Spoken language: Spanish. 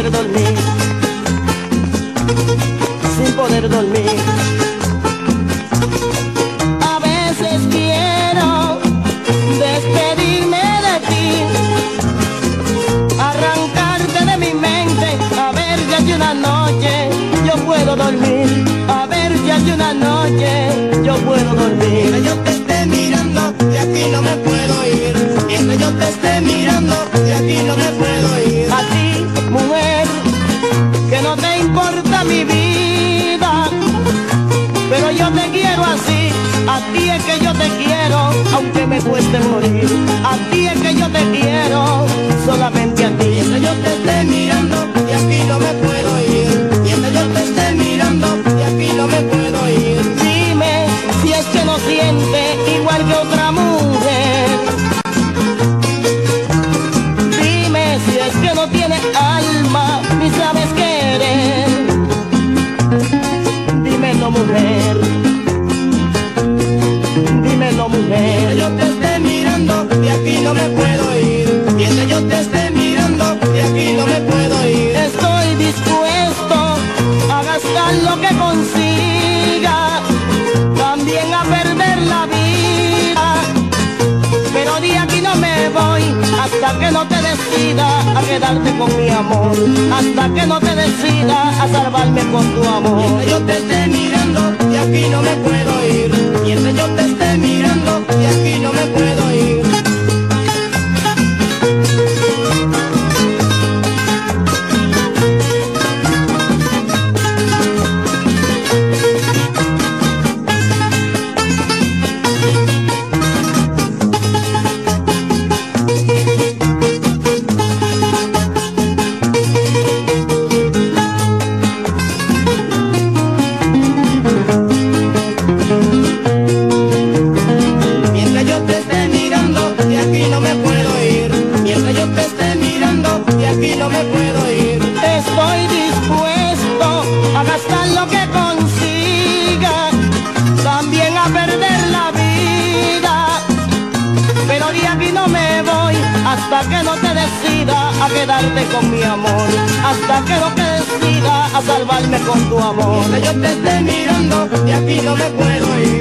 poder dormir, sin poder dormir. A veces quiero despedirme de ti, arrancarte de mi mente, a ver si hace una noche yo puedo dormir, a ver si hace una noche yo puedo dormir. Mientras yo te esté mirando, de aquí no me puedo ir. Mientras yo te esté mirando, de aquí no me puedo ir. A ti, mujer, que no te importa mi vida, pero yo te quiero así. A ti es que yo te quiero, aunque me cueste morir. A ti es que yo te quiero, solamente a ti. Mientras yo te esté mirando, de aquí no me puedo ir. Mientras yo te esté mirando, de aquí no me puedo ir. Dime si es que no siente igual que otra mujer. Dime si es que no tiene alma ni sabes querer. Dímelo, mujer. Dímelo, mujer. Mientras yo te esté mirando, de aquí no me puedo ir. Mientras yo te esté mirando, de aquí no me puedo ir. Estoy dispuesto a gastar lo que consiga, también a perder la vida, pero de aquí no me voy hasta que no te decidas a quedarte con mi amor, hasta que no te decidas a salvarme con tu amor. Mientras yo te esté mirando, de aquí no me puedo ir. Mientras yo te esté mirando, de aquí no me puedo ir. Mientras yo te esté mirando, de aquí no me puedo ir. Mientras yo te esté mirando, de aquí no me puedo ir. Estoy dispuesto a gastar lo que consiga, también a perder la vida, pero de aquí no me voy hasta que no te decidas a quedarte con mi amor, hasta que no te decidas a salvarme con tu amor. Mientras yo te esté mirando, de aquí no me puedo ir.